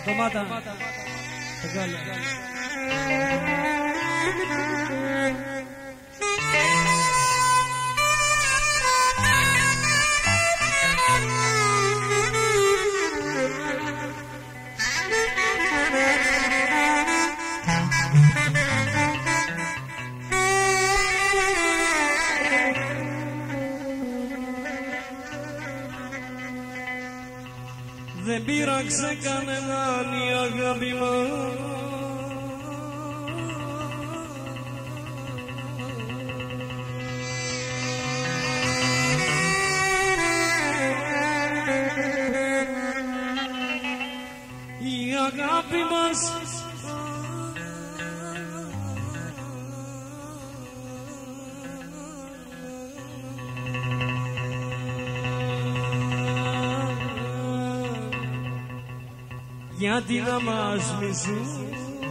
Ντομάτα. Μεγάλη. Δεν πείραξε κανέναν η αγάπη μας. Η αγάπη μας γιατί να μας μισούν.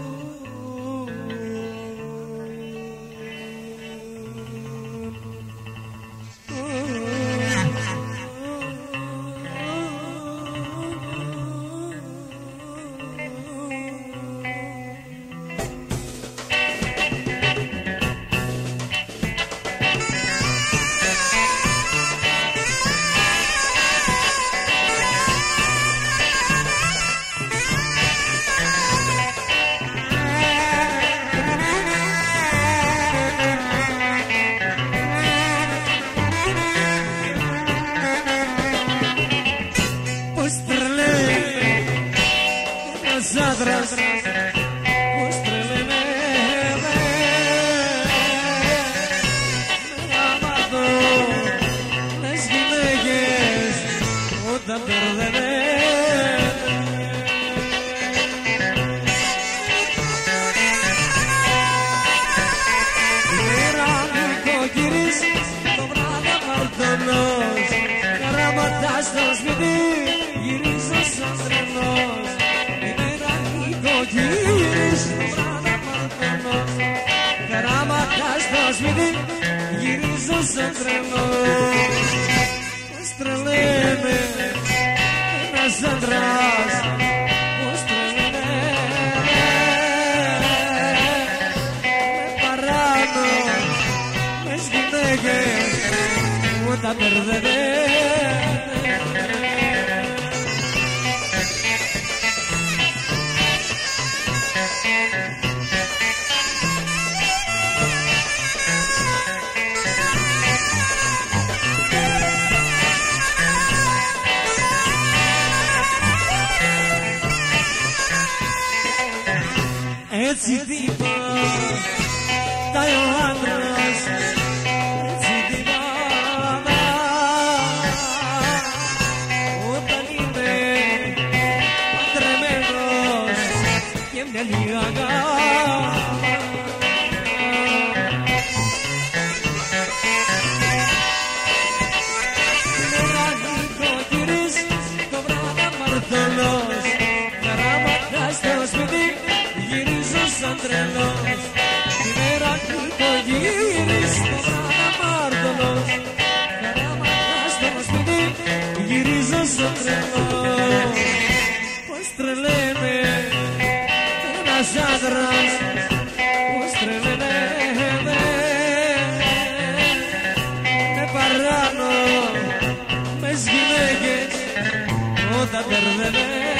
Πώς τρελαίνεται άμα το λες γυναίκες όταν μπερδεύεται. Μέρα νοικοκύρης το βράδυ απαρτωνός, καράματα στο σπίτι γυρίζω σαν τρελός. Γύρις το βράδυ απαρτωνός, καράματα στο σπίτι γυρίζω σαν τρελός. Πώς τρελαίνε ένας άντρας, πώς τρελαίνε με παράνω μες γυναίκες όταν μπερδεύεται. Έτσι τύπα τάει ο άντρας, έτσι τύπα όταν είναι παντρεμένος και μια λίγα. Μέρα νοικοκύρης το βράδυ απαρτωνός, καράματα στο σπίτι γυρίζω σαν τρελός. Τη μέρα νοικοκύρης το βράδυ απαρτωνός, καράματα στο σπίτι γυρίζω σαν τρελός. Πώς τρελαίνε ένας άντρας, πώς τρελαίνε με παράνω μες γυναίκες όταν μπερδεύεται.